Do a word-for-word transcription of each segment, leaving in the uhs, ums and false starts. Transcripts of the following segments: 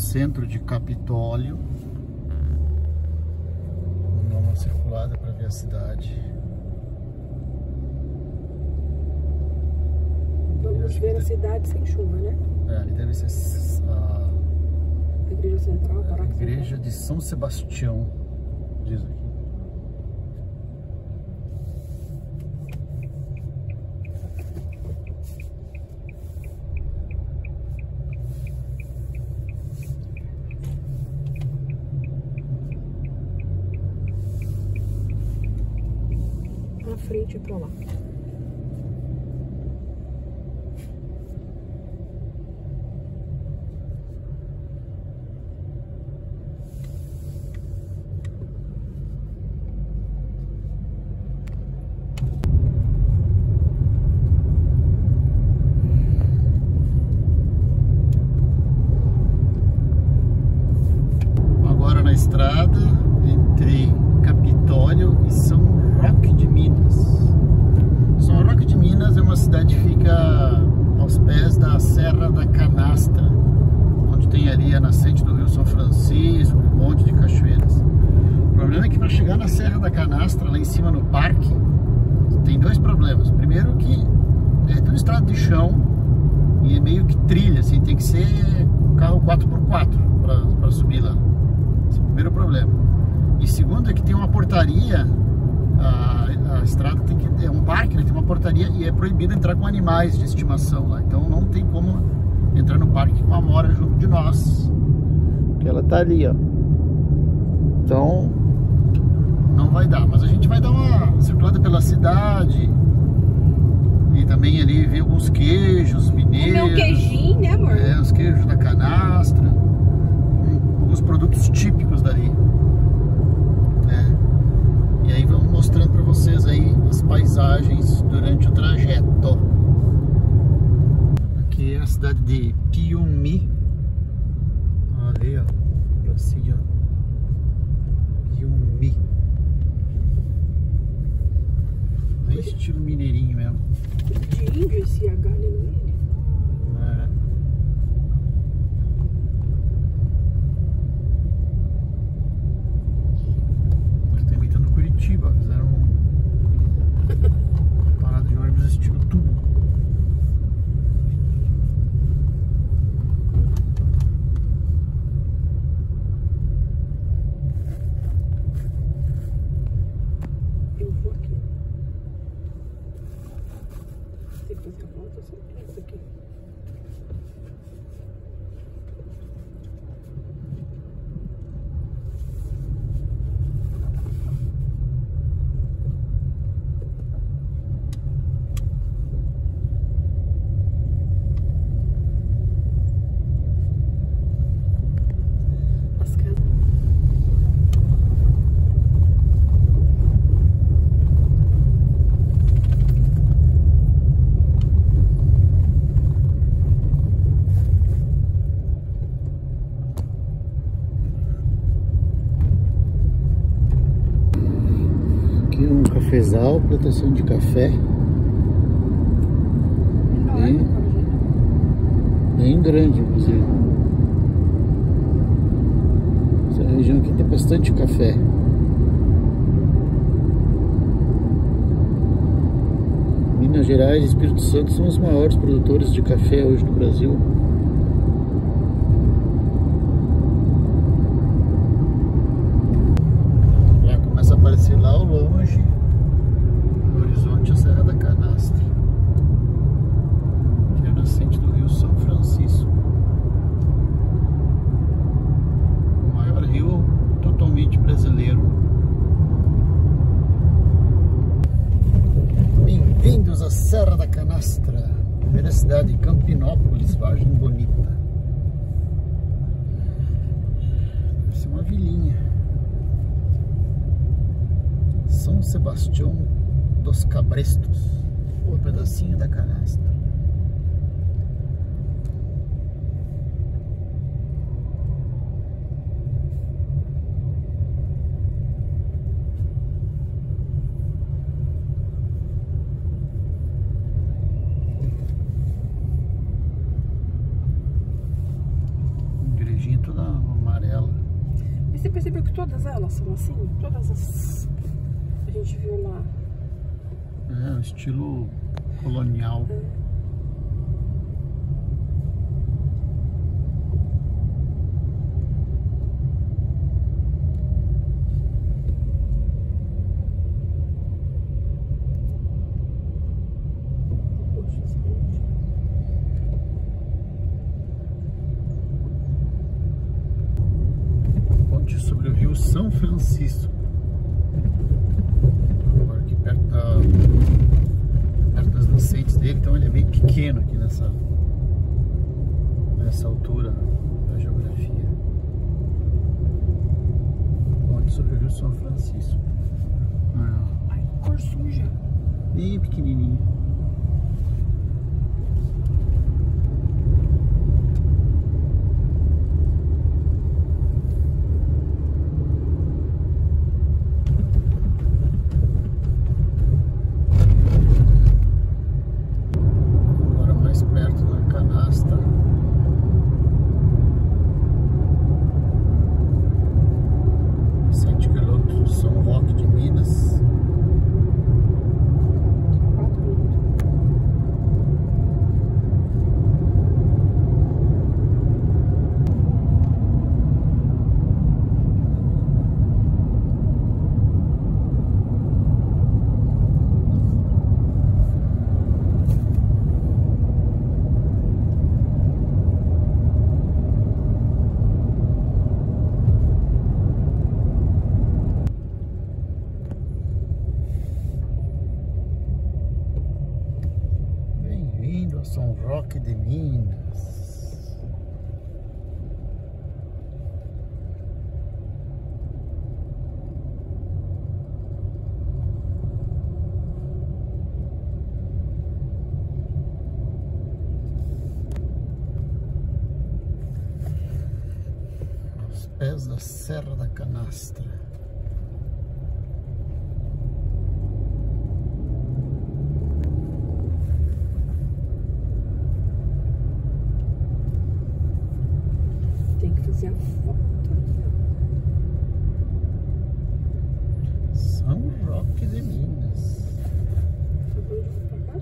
centro de Capitólio. Vamos dar uma circulada para ver a cidade. Vamos ver a cidade sem chuva, né? É, ali deve ser a, a Igreja Central, a Igreja de São Sebastião, diz aqui. Na frente é pra lá. Agora na estrada entre Capitólio e São Roque de Minas. São Roque de Minas é uma cidade que fica aos pés da Serra da Canastra, onde tem ali a nascente do Rio São Francisco, um monte de cachoeiras. O problema é que para chegar na Serra da Canastra, lá em cima no parque, tem dois problemas. Primeiro que é tudo estrada de chão e é meio que trilha, assim, tem que ser carro quatro por quatro para subir lá. Esse é o primeiro problema. E segundo é que tem uma portaria, a, a estrada tem que, é um parque, né, tem uma portaria e é proibido entrar com animais de estimação lá. Então não tem como entrar no parque com a Amora junto de nós, porque ela tá ali, ó. Então não vai dar, mas a gente vai dar uma circulada pela cidade e também ali ver alguns queijos mineiros. Comer um queijinho, né, amor? É, os queijos da canastra, um, alguns produtos típicos dali. E aí vamos mostrando para vocês aí as paisagens durante o trajeto. Aqui é a cidade de Piumhi. Ali, ó, pracinha, ó. Piumhi. É estilo mineirinho mesmo. De índio esse H ali no meio. É. Curitiba, fizeram uma parada de ônibus estilo tubo. Eu vou aqui. Tem que fazer a volta, só isso aqui. Um cafezal, plantação de café, bem, bem grande inclusive. Essa região aqui tem bastante café. Minas Gerais e Espírito Santo são os maiores produtores de café hoje no Brasil. Começa a aparecer lá ao longe, no horizonte, a Serra da Canastra, que é a nascente do Rio São Francisco, o maior rio totalmente brasileiro. Bem-vindos à Serra da Canastra, primeira cidade de Campinópolis, Vargem Bonita. Deve ser uma vilinha. São Sebastião dos Cabrestos, o pedacinho da canastra. Igrejinha toda Todas elas são assim? Todas as... A gente viu lá. É, um estilo colonial. É. Sobre o rio São Francisco. Agora aqui perto, da, perto das nascentes dele, então ele é bem pequeno aqui nessa, nessa altura da geografia. Ponte sobre o rio São Francisco. Ah, Ai, cor suja. bem pequenininho. São Roque de Minas. Aos pés da Serra da Canastra. Fazer a foto aqui, ó. São Roque de Minas. Tá bom de vir pra cá?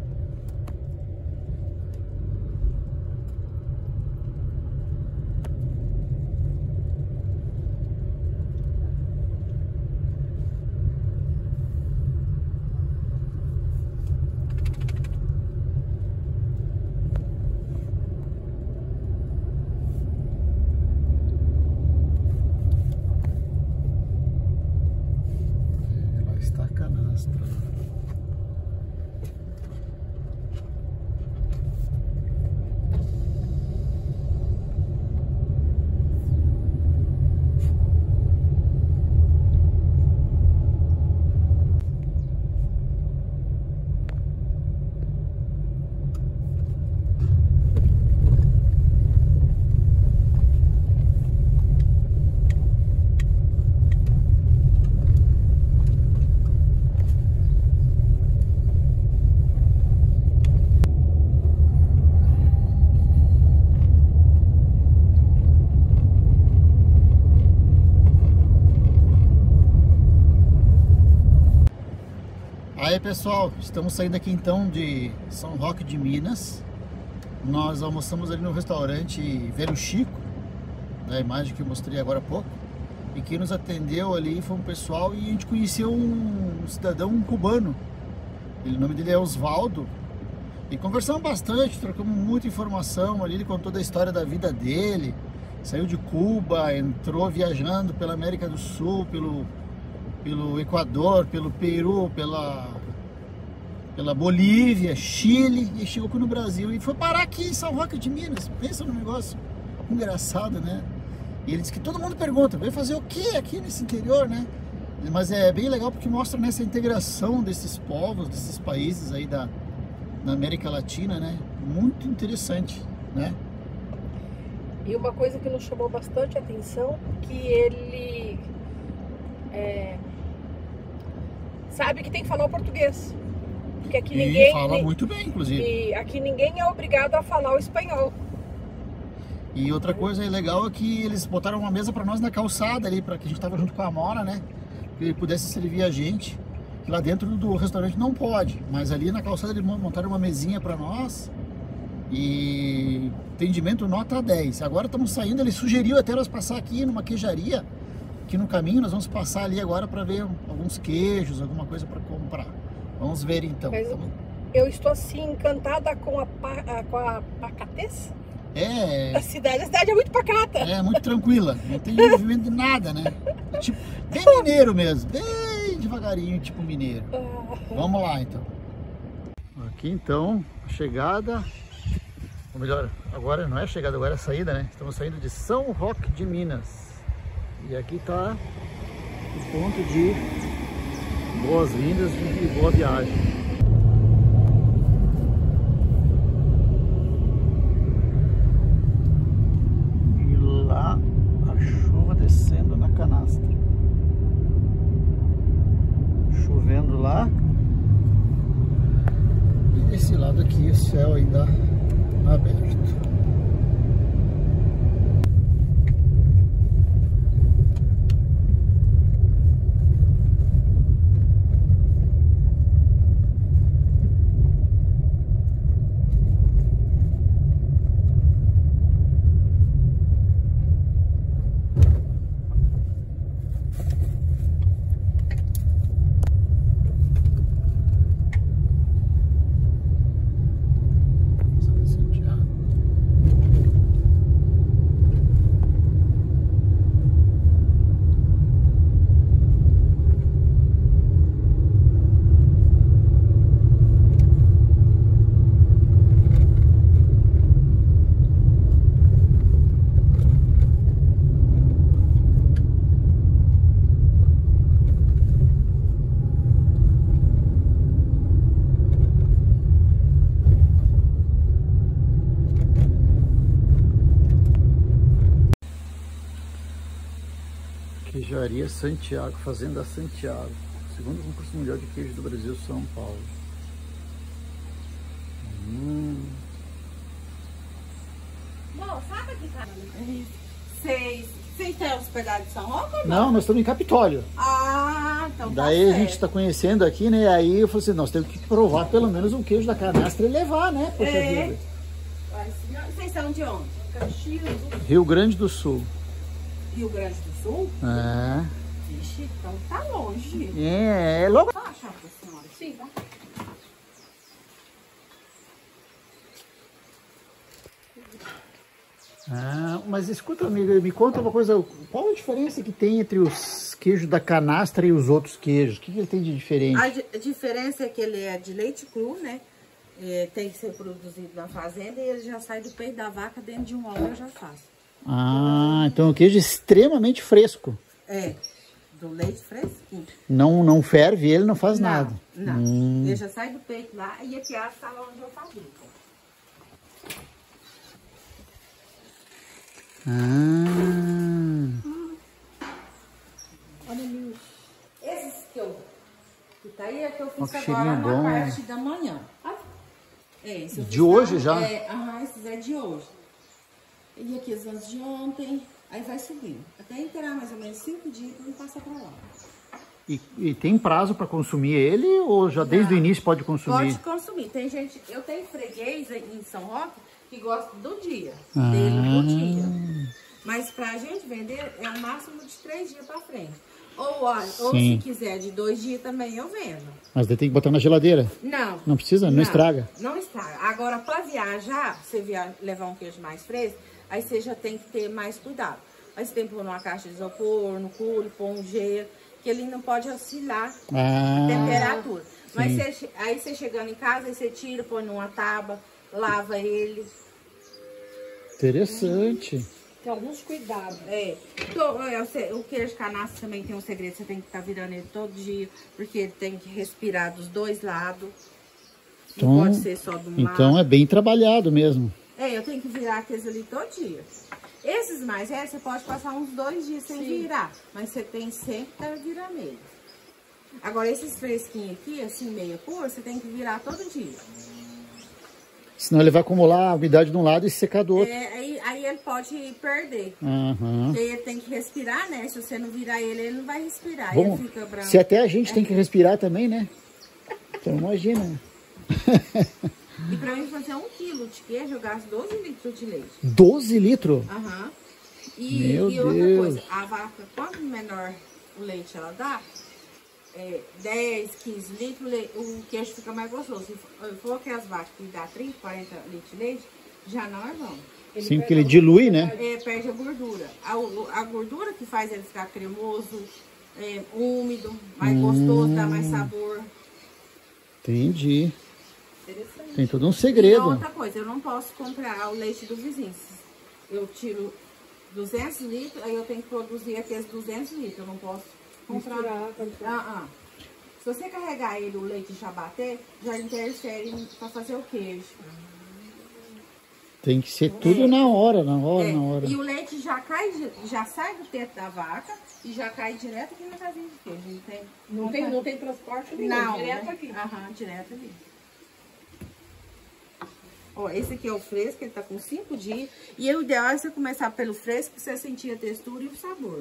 Aí pessoal, estamos saindo aqui então de São Roque de Minas. Nós almoçamos ali no restaurante Velho Chico, da imagem que eu mostrei agora há pouco. E quem nos atendeu ali foi um pessoal e a gente conheceu um cidadão cubano. Ele, o nome dele é Osvaldo. E conversamos bastante, trocamos muita informação ali. Ele contou da história da vida dele. Saiu de Cuba, entrou viajando pela América do Sul, pelo... pelo Equador, pelo Peru, pela, pela Bolívia, Chile, e chegou aqui no Brasil e foi parar aqui em São Roque de Minas. Pensa num negócio engraçado, né? E ele disse que todo mundo pergunta, veio fazer o que aqui nesse interior, né? Mas é bem legal porque mostra nessa integração desses povos, desses países aí da, da América Latina, né? Muito interessante, né? E uma coisa que nos chamou bastante atenção, que ele é, sabe que tem que falar o português. Porque aqui e ninguém... fala muito bem, inclusive. E aqui ninguém é obrigado a falar o espanhol. E outra coisa legal é que eles botaram uma mesa para nós na calçada ali, para que a gente tava junto com a Amora, né? Que ele pudesse servir a gente. Lá dentro do restaurante não pode, mas ali na calçada eles montaram uma mesinha para nós. E atendimento nota dez. Agora estamos saindo, ele sugeriu até nós passar aqui numa queijaria, aqui no caminho nós vamos passar ali agora para ver alguns queijos, alguma coisa para comprar. Vamos ver então. Mas eu estou assim encantada com a, com a pacatez é, da cidade. A cidade é muito pacata. É, muito tranquila, não tem movimento de nada, né? Tipo, bem mineiro mesmo, bem devagarinho, tipo mineiro. Vamos lá então. Aqui então, a chegada. Ou melhor, agora não é chegada, agora é saída, né? Estamos saindo de São Roque de Minas. E aqui está o ponto de boas-vindas e boa viagem. E lá a chuva descendo na canastra. Chovendo lá. E desse lado aqui o céu ainda aberto. Queijaria Santiago, Fazenda Santiago, segundo concurso mundial de queijo do Brasil, São Paulo. Hum. Bom, sabe aqui, cara? Vocês vocês têm hospedagem de São Roque? Ou não, nós estamos em Capitólio. Ah, então tá Daí certo. A gente está conhecendo aqui, né? Aí eu falei assim, nós temos que provar pelo menos um queijo da canastra e levar, né? Poxa É. vida. Vocês são de onde? Caxias do Rio Grande do Sul. Rio Grande do Sul? É. Vixe, então tá longe. É, é logo. Tá achando pra senhora? Sim, tá. Ah, mas escuta, amiga, me conta uma coisa, qual a diferença que tem entre os queijos da canastra e os outros queijos? O que, que ele tem de diferente? A, di- a diferença é que ele é de leite cru, né? É, tem que ser produzido na fazenda e ele já sai do peito da vaca, dentro de uma hora eu já faço. Ah, então é um queijo extremamente fresco. É, do leite fresquinho. Não, não ferve, ele não faz Não, nada. Não, Hum. ele já sai do peito lá e aqui é a sala onde eu fabrico. Ah. Olha ali. Esses que eu... Que tá aí é que eu fiz Ó, que agora cheirinho na bom. parte da manhã. É, esse eu De fiz hoje na- já? É, aham, esses é de hoje. E aqui os anos de ontem, aí vai subindo. Até inteirar mais ou menos cinco dias que não passa pra lá. E, e tem prazo para consumir ele ou já desde Não. o início pode consumir? Pode consumir. Tem gente, eu tenho freguês em São Roque que gosta do dia, Ah. dele no dia. Mas pra gente vender é o máximo de três dias pra frente. Ou, olha, ou se Sim. quiser de dois dias também eu vendo. Mas daí tem que botar na geladeira. Não. Não precisa? Não estraga? Não estraga. Agora, para viajar, você via, levar um queijo mais fresco, aí você já tem que ter mais cuidado. Aí você tem que pôr numa caixa de isopor, no culo, pôr um gelo, que ele não pode oscilar Ah, a temperatura. Mas sim. você, aí você chegando em casa, aí você tira, põe numa tábua, lava ele. Interessante. Tem alguns cuidados. É. Então, é, o se- o queijo canastra também tem um segredo, você tem que estar virando ele todo dia, porque ele tem que respirar dos dois lados. Então, não pode ser só de um lado. então é bem trabalhado mesmo. É, eu tenho que virar aqueles ali todo dia. Esses mais é, você pode passar uns dois dias sem Sim. virar, mas você tem sempre que virar nele. Agora, esses fresquinhos aqui, assim, meia cor, você tem que virar todo dia. Senão ele vai acumular a umidade de um lado e secar do outro. É, aí, aí aí ele pode perder. Uhum. Porque ele tem que respirar, né? Se você não virar ele, ele não vai respirar. Bom, ele fica branco. se até a gente é. tem que respirar também, né? Então imagina. E pra mim fazer um quilo de queijo, eu gasto doze litros de leite. doze litros? Aham. E, Meu e outra Deus. coisa, a vaca, quanto menor o leite ela dá, é, dez, quinze litros, o queijo fica mais gostoso. Se for aquelas vacas que dá trinta, quarenta litros de leite, já não é bom. Ele Sim, porque pega ele o- dilui, né? É, perde a gordura. A, o- a gordura que faz ele ficar cremoso, é, úmido, mais gostoso, dá mais sabor. Entendi. Interessante. Tem todo um E segredo. outra coisa, eu não posso comprar o leite do vizinho. Eu tiro duzentos litros, aí eu tenho que produzir aqueles duzentos litros. Eu não posso comprar. Misturar, comprar. Ah, ah. Se você carregar ele, o leite já bater, já interfere para fazer o queijo. Tem que ser tudo É. na hora, na hora, É, na hora. E o leite já cai, já sai do teto da vaca e já cai direto aqui na casinha de queijo. Não tem, Não tem, não tem transporte nenhum, não, direto né? aqui. Aham, direto ali. Ó, esse aqui é o fresco, ele tá com cinco dias. E o ideal é você começar pelo fresco, pra você sentir a textura e o sabor.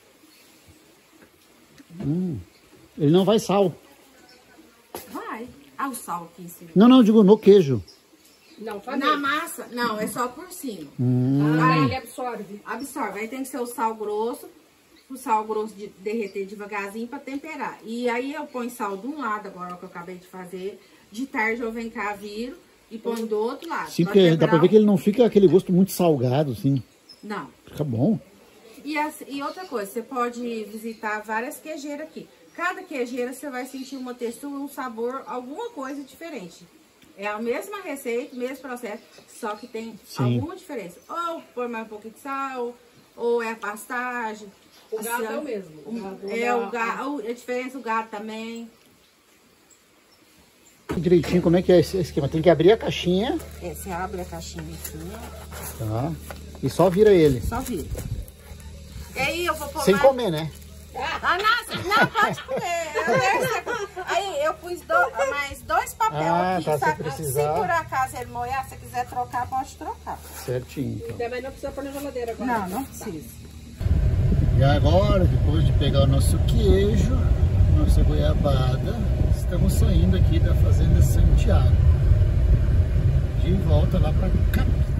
Hum. Ele não vai sal. Vai. Ah, o sal aqui em cima. Não, não, digo no queijo. Não, tá Na dentro. massa, não, é só por cima. Hum. Ah, ele absorve. Absorve. Aí tem que ser o sal grosso, o sal grosso de derreter devagarzinho pra temperar. E aí eu ponho sal de um lado, agora que eu acabei de fazer. De tarde eu venho cá, viro e ponho do outro lado. Sim, Pra porque dá quebrar pra ver o- que ele não fica aquele gosto muito salgado, assim. Não. Fica bom. E, as- e outra coisa, você pode visitar várias queijeiras aqui. Cada queijeira você vai sentir uma textura, um sabor, alguma coisa diferente. É a mesma receita, mesmo processo, só que tem Sim. alguma diferença. Ou põe mais um pouquinho de sal, ou é a pastagem. O gado Assim, é o mesmo. O o- gado é dá- o gado, a diferença, o gado também. Direitinho, como é que é esse esquema? Tem que abrir a caixinha, É, você abre a caixinha aqui, tá? E só vira ele. só vira. E aí eu vou pôr Sem mais... comer, né? Ah, nossa, não, pode comer. Eu deixo- Aí eu pus do- mais dois papéis Ah, aqui. tá, se sabe? precisar. Se por acaso ele molhar, se você quiser trocar, pode trocar. Certinho, então. Também não precisa pôr na geladeira agora. Não, não precisa. E agora, depois de pegar o nosso queijo, nossa goiabada, estamos saindo aqui da Fazenda Santiago. De volta lá para Capital.